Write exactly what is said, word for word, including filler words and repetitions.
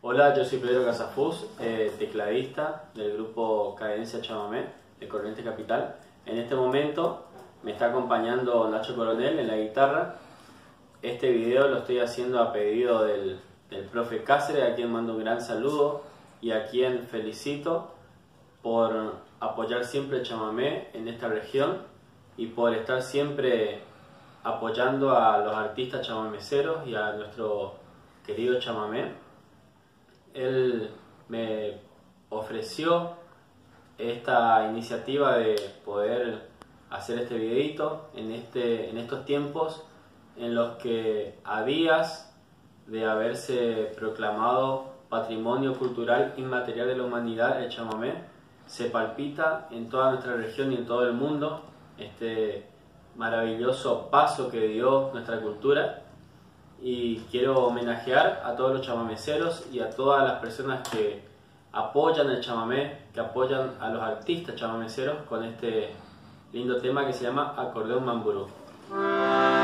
Hola, yo soy Pedro Casafús, eh, tecladista del grupo Cadencia Chamamé de Corrientes Capital. En este momento me está acompañando Nacho Coronel en la guitarra. Este video lo estoy haciendo a pedido del, del profe Cáceres, a quien mando un gran saludo y a quien felicito por apoyar siempre el chamamé en esta región y por estar siempre apoyando a los artistas chamameceros y a nuestro querido chamamé. Él me ofreció esta iniciativa de poder hacer este videito en, este, en estos tiempos en los que a días de haberse proclamado Patrimonio Cultural Inmaterial de la Humanidad, el chamamé se palpita en toda nuestra región y en todo el mundo, este maravilloso paso que dio nuestra cultura. Y quiero homenajear a todos los chamameceros y a todas las personas que apoyan el chamamé, que apoyan a los artistas chamameceros con este lindo tema que se llama Acordeón Mamburú.